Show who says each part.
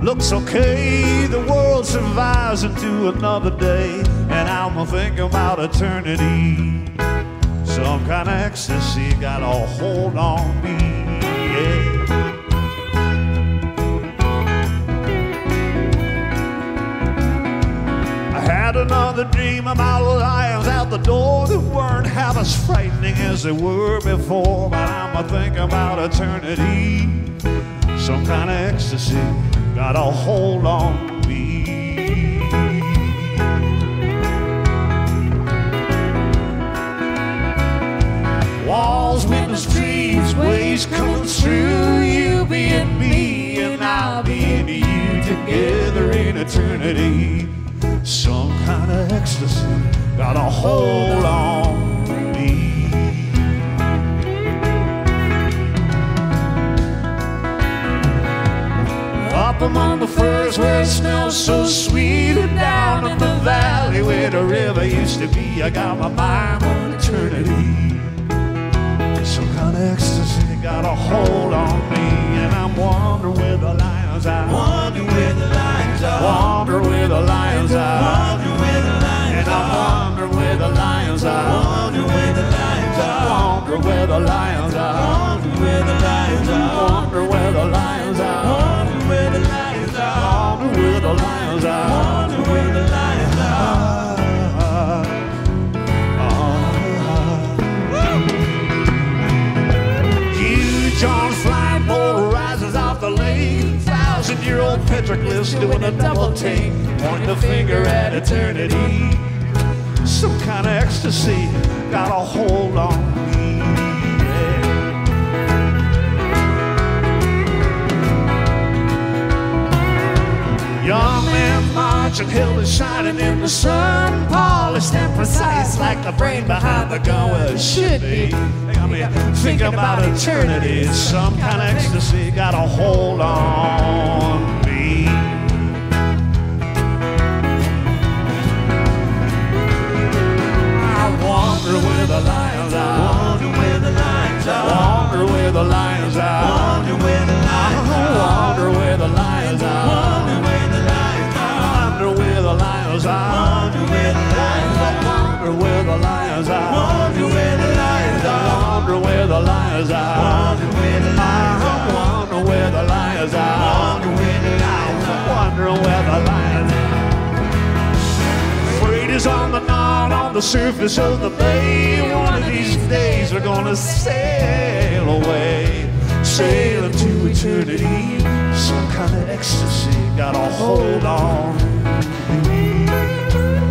Speaker 1: looks okay. The world survives into another day, and I'm thinking about eternity. Some kind of ecstasy got a hold on me, yeah. I had another dream about lions out the door that weren't half as frightening as they were before, but I'm thinking about eternity. Some kind of ecstasy got a hold on me. Walls, windows, trees, waves coming through. You being me and I'll be in you together in eternity. Some kind of ecstasy got a hold on me. Up among the firs where it smells so sweet, and down in the valley where the river used to be, I got my mind on eternity. Some kind of ecstasy got a hold on me, and I'm wondering where the lions are. Wondering where the lions are. Wondering where the lions are. Wondering where the lions are. And I'm wondering where the lions are. Wondering where the lions are. Wondering where the lions are. Wondering where the lions are. Wondering where the lions are. Wondering where the lions are. Wondering where the lions are. Wondering where the lions are. John flying boat rises off the lake. 1,000-year-old petroglyphs doing a double take, pointing the finger at eternity. Some kind of ecstasy got a hold on me, yeah. Young man marching, hill is shining in the sun, polished and precise like the brain behind the gun. Well, it should be. Thinking about eternity, some kind of ecstasy got a hold on me. I wonder where the lions are. Wonder where the lions are. Wonder where the lions are. Wonder where the lions are. Wonder where the lions are. Wonder where the lions are. Wonder where the lions are. Wonder where the lions are. Wonder where the lions are. Wonder where the lions are. Wonder where the lions are. Wonder where the lions are. Wonder where the lions are. Wonder where the lions are. Wonder where the lions are. Freight is on the knot on the surface of the bay. One of these days we're gonna sail away, sail into eternity. Some kind of ecstasy got a hold on me.